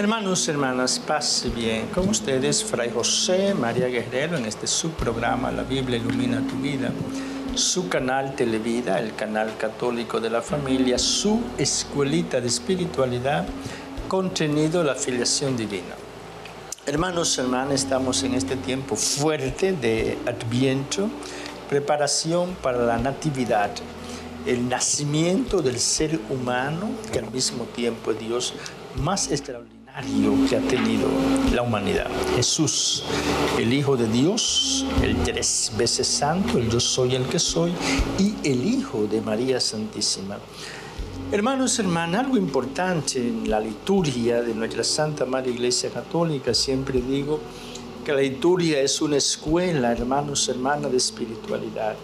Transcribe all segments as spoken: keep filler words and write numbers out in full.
Hermanos, hermanas, paz y bien. Con ustedes, Fray José María Guerrero, en este subprograma La Biblia Ilumina Tu Vida, su canal Televida, el canal católico de la familia, su escuelita de espiritualidad, contenido La Filiación Divina. Hermanos, hermanas, estamos en este tiempo fuerte de Adviento, preparación para la Natividad, el nacimiento del ser humano, que al mismo tiempo es Dios más extraordinario que ha tenido la humanidad. Jesús, el Hijo de Dios, el tres veces santo, el yo soy el que soy, y el Hijo de María Santísima. Hermanos, hermanas, algo importante en la liturgia de nuestra Santa Madre Iglesia Católica, siempre digo que la liturgia es una escuela, hermanos, hermanas, de espiritualidad.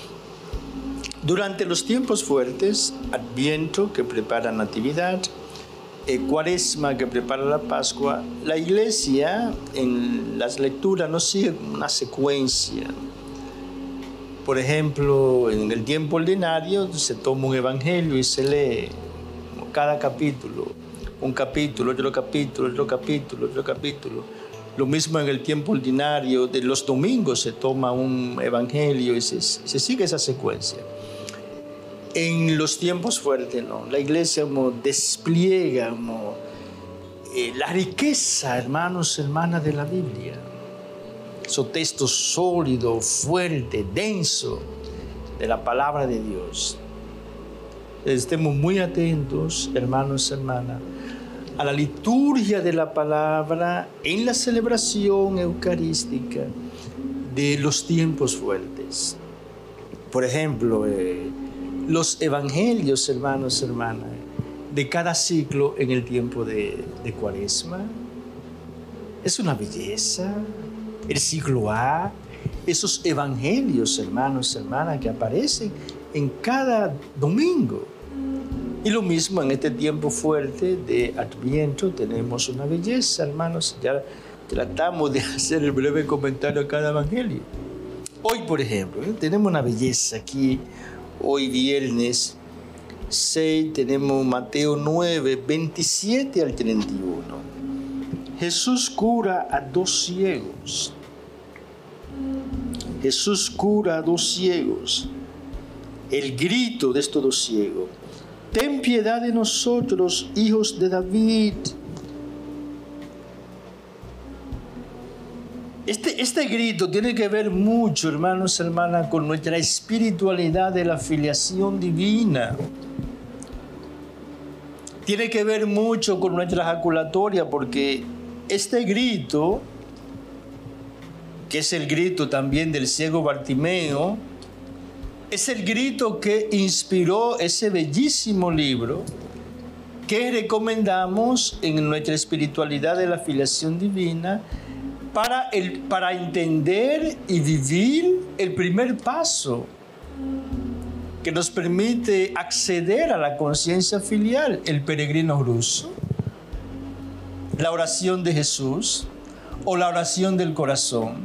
Durante los tiempos fuertes, Adviento, que prepara Natividad, eh, Cuaresma, que prepara la Pascua, la Iglesia en las lecturas no sigue una secuencia. Por ejemplo, en el tiempo ordinario se toma un evangelio y se lee cada capítulo, un capítulo, otro capítulo, otro capítulo, otro capítulo. Lo mismo en el tiempo ordinario de los domingos se toma un evangelio y se, se sigue esa secuencia. En los tiempos fuertes, ¿no? La Iglesia como despliega como, eh, la riqueza, hermanos, hermanas, de la Biblia. Esos textos sólidos, fuertes, densos de la palabra de Dios. Estemos muy atentos, hermanos, hermanas, a la liturgia de la palabra en la celebración eucarística de los tiempos fuertes. Por ejemplo, eh, los evangelios, hermanos, hermanas, de cada ciclo en el tiempo de, de Cuaresma. Es una belleza. El ciclo A, esos evangelios, hermanos, hermanas, que aparecen en cada domingo. Y lo mismo en este tiempo fuerte de Adviento, tenemos una belleza, hermanos. Ya tratamos de hacer el breve comentario a cada evangelio. Hoy, por ejemplo, ¿eh? tenemos una belleza aquí. Hoy viernes seis tenemos Mateo nueve, veintisiete al treinta y uno. Jesús cura a dos ciegos. Jesús cura a dos ciegos. El grito de estos dos ciegos: ten piedad de nosotros, hijos de David. Este, este grito tiene que ver mucho, hermanos, hermanas, con nuestra espiritualidad de la filiación divina. Tiene que ver mucho con nuestra ejaculatoria, porque este grito, que es el grito también del ciego Bartimeo, es el grito que inspiró ese bellísimo libro que recomendamos en nuestra espiritualidad de la filiación divina para, el, para entender y vivir el primer paso que nos permite acceder a la conciencia filial, el peregrino ruso, la oración de Jesús o la oración del corazón.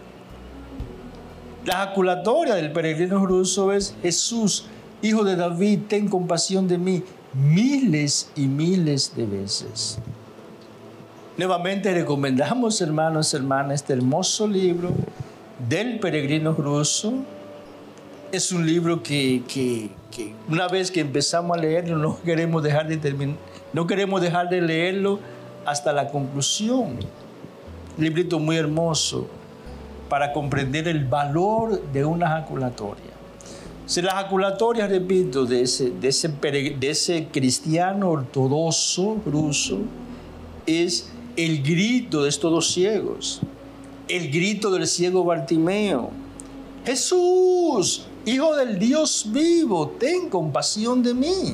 La ejaculatoria del peregrino ruso es: Jesús, Hijo de David, ten compasión de mí, miles y miles de veces. Nuevamente recomendamos, hermanos, hermanas, este hermoso libro del peregrino ruso. Es un libro que, que, que una vez que empezamos a leerlo no queremos dejar de terminar, no queremos dejar de leerlo hasta la conclusión. Un librito muy hermoso para comprender el valor de una ejaculatoria. Si la ejaculatoria, repito, de ese, de ese, de ese cristiano ortodoxo ruso es el grito de estos dos ciegos, el grito del ciego Bartimeo: Jesús, Hijo del Dios vivo, ten compasión de mí.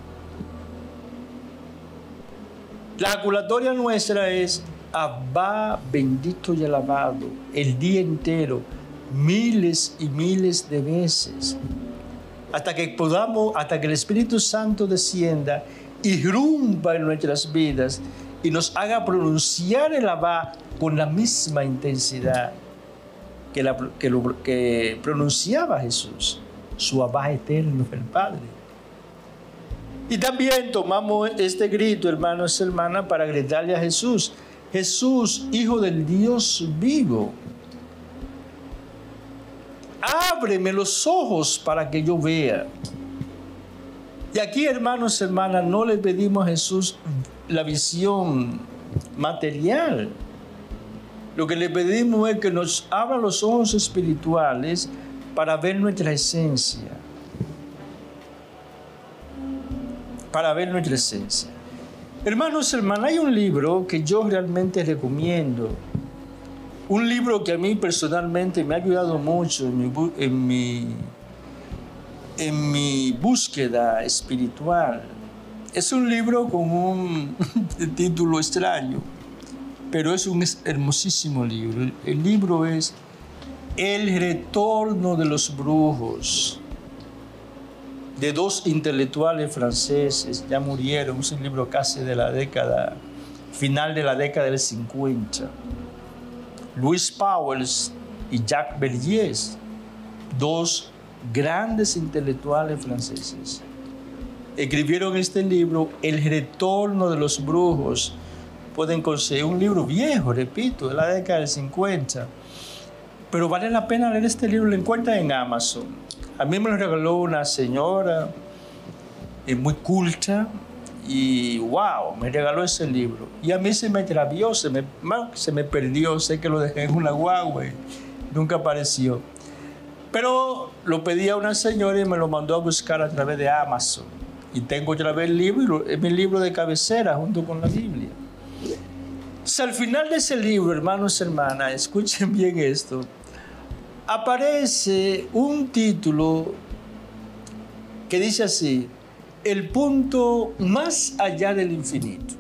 La ejaculatoria nuestra es: Abba, bendito y alabado, el día entero, miles y miles de veces, hasta que podamos, hasta que el Espíritu Santo descienda, irrumpa en nuestras vidas y nos haga pronunciar el Abba con la misma intensidad que, la, que, lo, que pronunciaba Jesús, su Abba eterno, el Padre. Y también tomamos este grito, hermanos y hermanas, para gritarle a Jesús: Jesús, Hijo del Dios vivo, ábreme los ojos para que yo vea. Y aquí, hermanos y hermanas, no le pedimos a Jesús la visión material. Lo que le pedimos es que nos abra los ojos espirituales para ver nuestra esencia. Para ver nuestra esencia. Hermanos y hermanas, hay un libro que yo realmente recomiendo. Un libro que a mí personalmente me ha ayudado mucho en mi, en mi, en mi búsqueda espiritual. Es un libro con un título extraño, pero es un hermosísimo libro. El libro es El retorno de los brujos, de dos intelectuales franceses, ya murieron. Es un libro casi de la década, final de la década del cincuenta. Louis Pauwels y Jacques Bergies, dos grandes intelectuales franceses, escribieron este libro, El retorno de los brujos. Pueden conseguir un libro viejo, repito, de la década del cincuenta, pero vale la pena leer este libro. Lo encuentran en Amazon. A mí me lo regaló una señora eh, muy culta y wow, me regaló ese libro. Y a mí se me extravió, se me, se me perdió, sé que lo dejé en una guagua y nunca apareció. Pero lo pedí a una señora y me lo mandó a buscar a través de Amazon. Y tengo otra vez el libro, es mi libro de cabecera junto con la Biblia. O sea, al final de ese libro, hermanos y hermanas, escuchen bien esto, aparece un título que dice así: El punto más allá del infinito.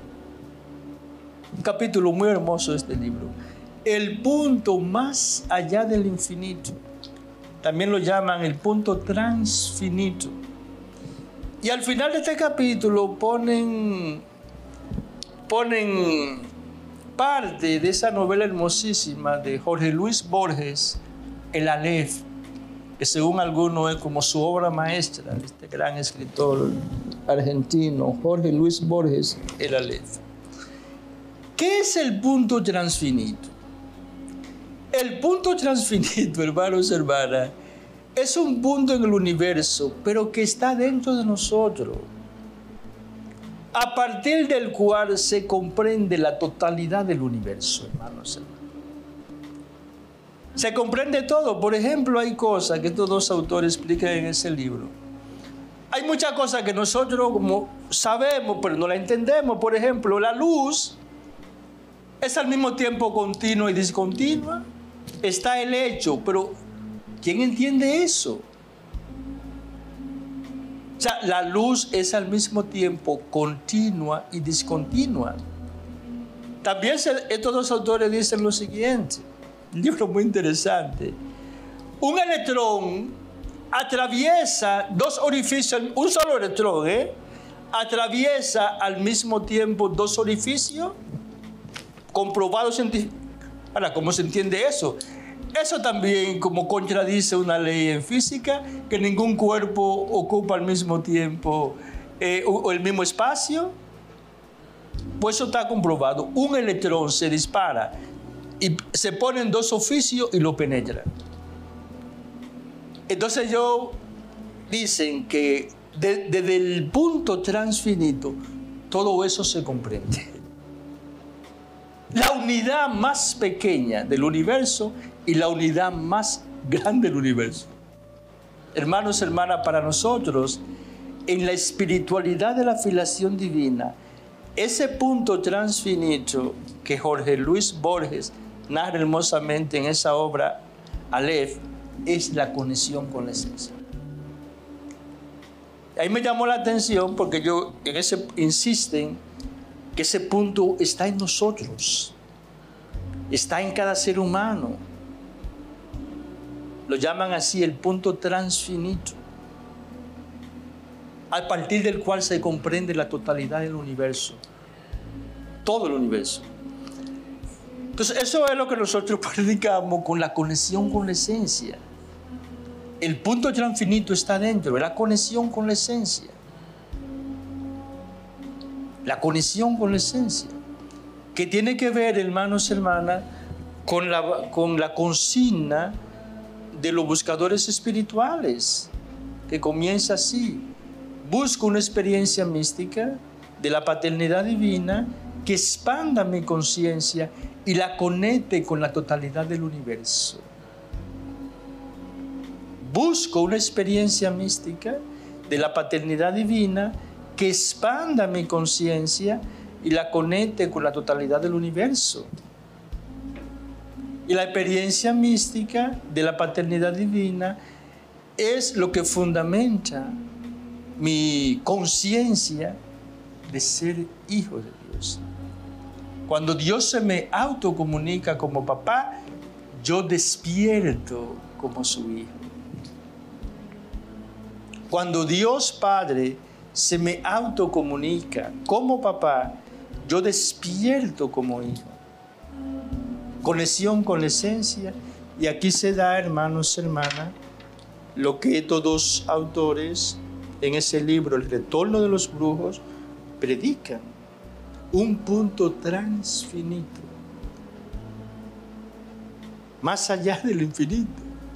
Un capítulo muy hermoso de este libro. El punto más allá del infinito. También lo llaman el punto transfinito. Y al final de este capítulo ponen, ponen parte de esa novela hermosísima de Jorge Luis Borges, El Aleph, que según algunos es como su obra maestra, de este gran escritor argentino, Jorge Luis Borges, El Aleph. ¿Qué es el punto transfinito? El punto transfinito, hermanos y hermanas, es un punto en el universo, pero que está dentro de nosotros, a partir del cual se comprende la totalidad del universo, hermanos y hermanas. Se comprende todo. Por ejemplo, hay cosas que estos dos autores explican en ese libro. Hay muchas cosas que nosotros como sabemos, pero no la entendemos. Por ejemplo, la luz es al mismo tiempo continua y discontinua. Está el hecho, pero ¿quién entiende eso? O sea, la luz es al mismo tiempo continua y discontinua. También se, estos dos autores dicen lo siguiente, un libro muy interesante. Un electrón atraviesa dos orificios, un solo electrón, ¿eh? Atraviesa al mismo tiempo dos orificios, comprobado científicamente. Ahora, ¿cómo se entiende eso? Eso también como contradice una ley en física, que ningún cuerpo ocupa al mismo tiempo eh, o, o el mismo espacio. Pues eso está comprobado. Un electrón se dispara y se ponen dos oficios y lo penetra. Entonces ellos dicen que de, desde el punto transfinito todo eso se comprende. La unidad más pequeña del universo y la unidad más grande del universo. Hermanos y hermanas, para nosotros, en la espiritualidad de la filiación divina, ese punto transfinito que Jorge Luis Borges narra hermosamente en esa obra Aleph, es la conexión con la esencia. Ahí me llamó la atención porque yo en ese insisten que ese punto está en nosotros, está en cada ser humano. Lo llaman así el punto transfinito, a partir del cual se comprende la totalidad del universo, todo el universo. Entonces, eso es lo que nosotros predicamos con la conexión con la esencia. El punto transfinito está dentro, es la conexión con la esencia. la conexión con la esencia, que tiene que ver, hermanos y hermanas, con la, con la consigna de los buscadores espirituales, que comienza así: busco una experiencia mística de la paternidad divina que expanda mi conciencia y la conecte con la totalidad del universo. Busco una experiencia mística de la paternidad divina que expanda mi conciencia y la conecte con la totalidad del universo. Y la experiencia mística de la paternidad divina es lo que fundamenta mi conciencia de ser hijo de Dios. Cuando Dios se me autocomunica como papá, yo despierto como su hijo. Cuando Dios Padre se me autocomunica como papá, yo despierto como hijo. Conexión con la esencia. Y aquí se da, hermanos y hermanas, lo que estos dos autores en ese libro, El Retorno de los Brujos, predican. Un punto transfinito, más allá del infinito,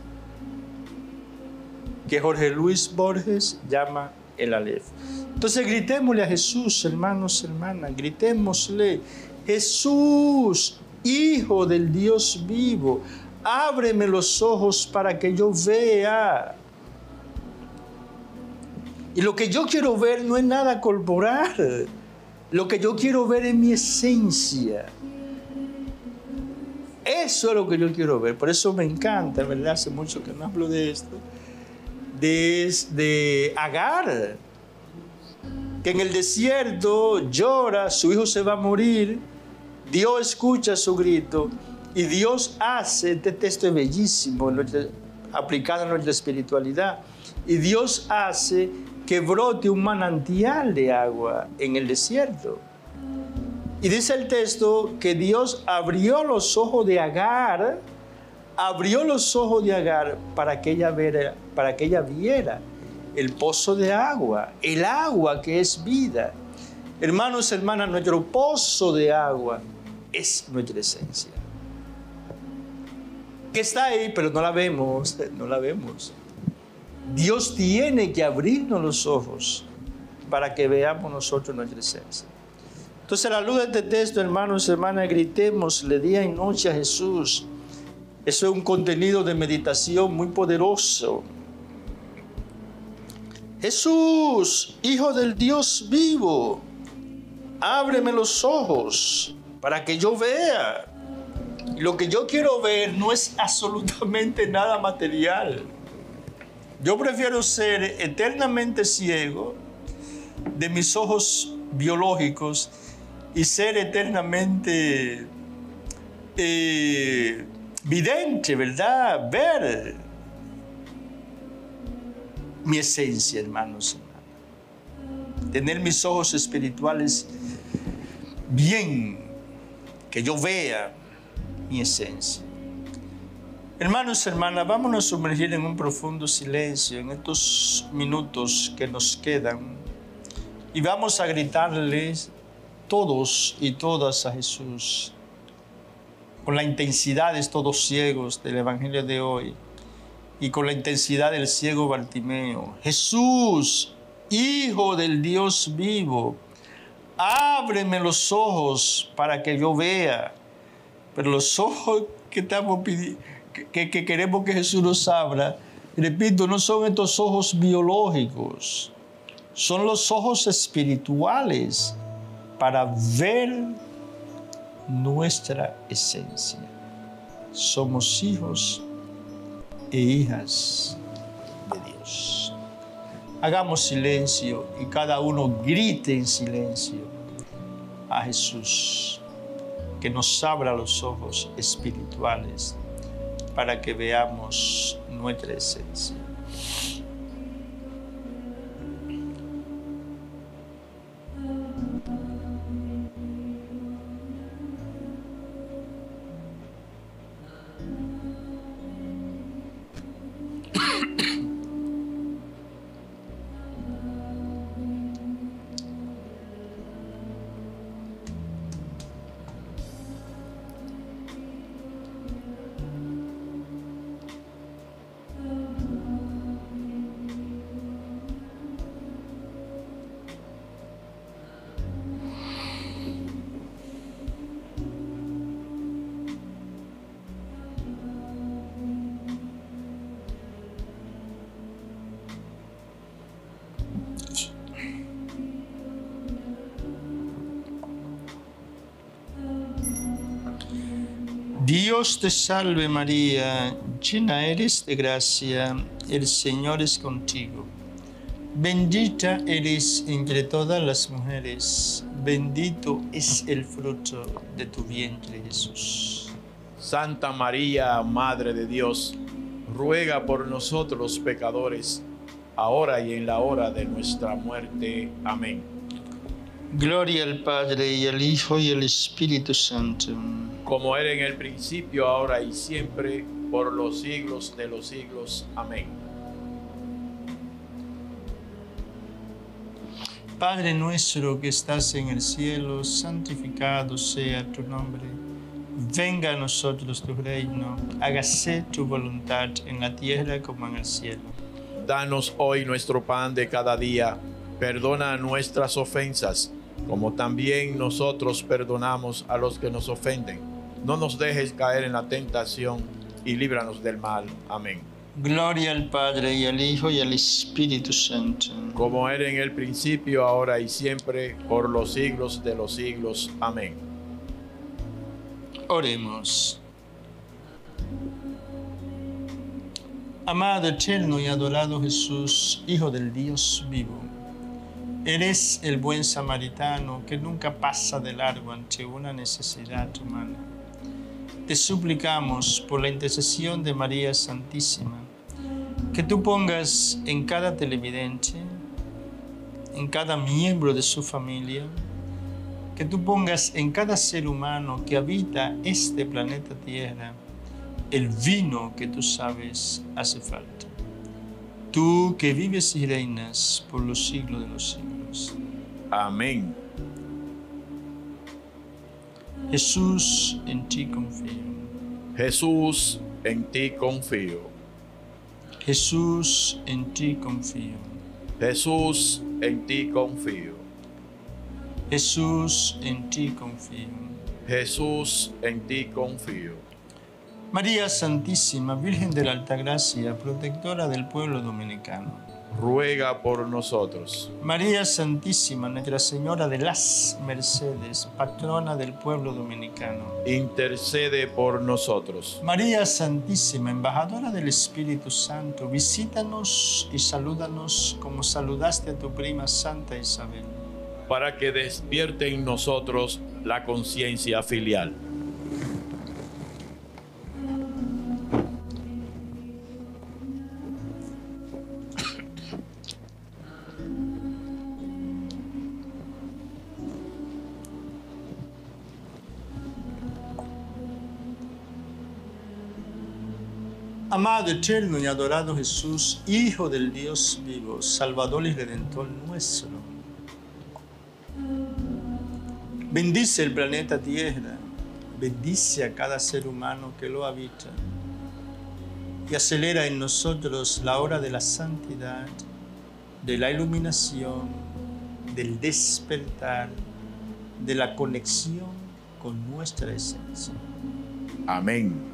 que Jorge Luis Borges llama el Aleph. Entonces gritémosle a Jesús, hermanos, hermanas, gritémosle: Jesús, Hijo del Dios vivo, ábreme los ojos para que yo vea. Y lo que yo quiero ver no es nada corporal. Lo que yo quiero ver es mi esencia. Eso es lo que yo quiero ver. Por eso me encanta, ¿verdad? Hace mucho que no hablo de esto. De, de Agar, que en el desierto llora, su hijo se va a morir. Dios escucha su grito y Dios hace, este texto es bellísimo, aplicado en nuestra espiritualidad, y Dios hace que brote un manantial de agua en el desierto. Y dice el texto que Dios abrió los ojos de Agar, abrió los ojos de Agar para que ella viera, para que ella viera el pozo de agua, el agua que es vida. Hermanos, hermanas, nuestro pozo de agua es nuestra esencia, que está ahí, pero no la vemos, no la vemos. Dios tiene que abrirnos los ojos para que veamos nosotros nuestra esencia. Entonces, a la luz de este texto, hermanos y hermanas, gritémosle día y noche a Jesús. Eso es un contenido de meditación muy poderoso. Jesús, Hijo del Dios vivo, ábreme los ojos para que yo vea. Y lo que yo quiero ver no es absolutamente nada material. Yo prefiero ser eternamente ciego de mis ojos biológicos y ser eternamente eh, vidente, ¿verdad? Ver mi esencia, hermanos, hermanas. Tener mis ojos espirituales bien, que yo vea mi esencia. Hermanos, hermanas, vámonos a sumergir en un profundo silencio en estos minutos que nos quedan y vamos a gritarles todos y todas a Jesús con la intensidad de todos ciegos del Evangelio de hoy y con la intensidad del ciego Bartimeo. Jesús, Hijo del Dios vivo, ábreme los ojos para que yo vea. Pero los ojos que estamos pidiendo, Que, que queremos que Jesús nos abra, repito, no son estos ojos biológicos, son los ojos espirituales para ver nuestra esencia. Somos hijos e hijas de Dios. Hagamos silencio y cada uno grite en silencio a Jesús, que nos abra los ojos espirituales para que veamos nuestra esencia. Dios te salve María, llena eres de gracia, el Señor es contigo. Bendita eres entre todas las mujeres, bendito es el fruto de tu vientre Jesús. Santa María, Madre de Dios, ruega por nosotros los pecadores, ahora y en la hora de nuestra muerte. Amén. Gloria al Padre, y al Hijo, y al Espíritu Santo. Como era en el principio, ahora y siempre, por los siglos de los siglos. Amén. Padre nuestro que estás en el cielo, santificado sea tu nombre. Venga a nosotros tu reino, hágase tu voluntad en la tierra como en el cielo. Danos hoy nuestro pan de cada día, perdona nuestras ofensas, como también nosotros perdonamos a los que nos ofenden. No nos dejes caer en la tentación y líbranos del mal. Amén. Gloria al Padre, y al Hijo, y al Espíritu Santo. Como era en el principio, ahora y siempre, por los siglos de los siglos. Amén. Oremos. Amado, eterno y adorado Jesús, Hijo del Dios vivo, eres el buen samaritano que nunca pasa de largo ante una necesidad humana. Te suplicamos por la intercesión de María Santísima, que tú pongas en cada televidente, en cada miembro de su familia, que tú pongas en cada ser humano que habita este planeta Tierra el vino que tú sabes hace falta. Tú que vives y reinas por los siglos de los siglos. Amén. Jesús, en ti confío. Jesús, en ti confío. Jesús, en ti confío. Jesús, en ti confío. Jesús, en ti confío. Jesús, en ti confío. María Santísima, Virgen de la Altagracia, protectora del pueblo dominicano. Ruega por nosotros. María Santísima, Nuestra Señora de las Mercedes, patrona del pueblo dominicano. Intercede por nosotros. María Santísima, embajadora del Espíritu Santo, visítanos y salúdanos como saludaste a tu prima Santa Isabel. Para que despierte en nosotros la conciencia filial. Amado, eterno y adorado Jesús, Hijo del Dios vivo, Salvador y Redentor nuestro, bendice el planeta Tierra, bendice a cada ser humano que lo habita y acelera en nosotros la hora de la santidad, de la iluminación, del despertar, de la conexión con nuestra esencia. Amén.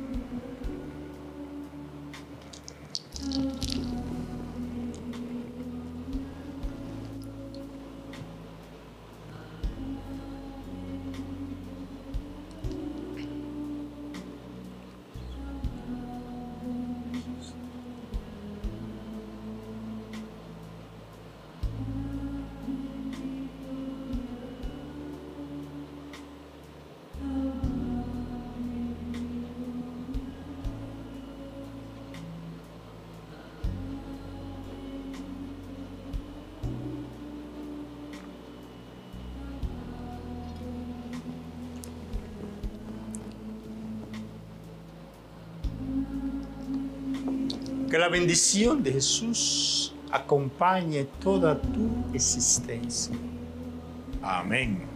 Que la bendición de Jesús acompañe toda tu existencia. Amén.